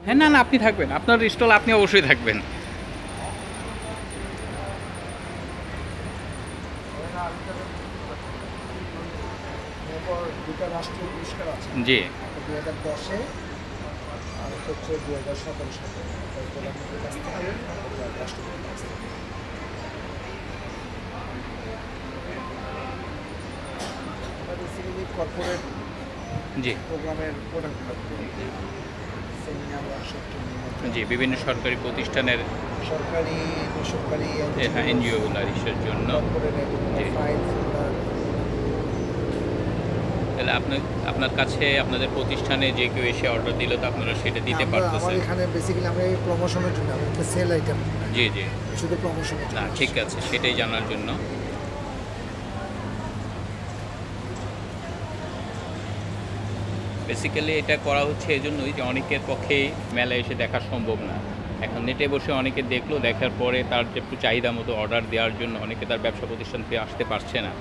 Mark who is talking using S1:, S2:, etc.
S1: হ্যাঁ, না, না, আপনি থাকবেন। আপনার স্টল আপনি অবশ্যই থাকবেন।
S2: এরপর দুটা রাষ্ট্রীয় পুরস্কার আছে,
S1: জি,
S2: একটা 2010-এ আর একটা হচ্ছে 2017 সালে প্রধানমন্ত্রীর কাছ থেকে, একটা রাষ্ট্রপতির কাছ থেকে। এটা বেসিক্যালি কর্পোরেট
S1: জি,
S2: প্রোগ্রামের প্রোডাক্ট থাকবে, সেমিনার ওয়ার্কশপ
S1: জি, বিভিন্ন সরকারি প্রতিষ্ঠানের
S2: সরকারি বেসরকারি
S1: হ্যাঁ, এনজিওগুলার ইসের জন্য।
S2: কর্পোরেট
S1: জি।
S2: File folder.
S1: তাহলে আপনার কাছে আপনাদের প্রতিষ্ঠানে যে কেউ এসে অর্ডার দিলে তো আপনারা সেটা দিতে
S2: আমার
S1: পারতেছেন।
S2: এখানে বেসিক্যালি আমরা এই প্রমোশনের জন্য, আমাদের সেল আইটেম
S1: জি, জি।
S2: শুধু প্রমোশনের
S1: না,
S2: জন্য।
S1: ঠিক আছে, সেটাই জানার জন্য। বেসিক্যালি এটা করা হচ্ছে এজন্যই যে অনেকের পক্ষেই মেলায় এসে দেখা সম্ভব না। এখন নেটে বসে অনেকে দেখলো, দেখার পরে তার যে একটু চাহিদা মতো অর্ডার দেওয়ার জন্য অনেকে তার ব্যবসা প্রতিষ্ঠান থেকে আসতে পারছে না।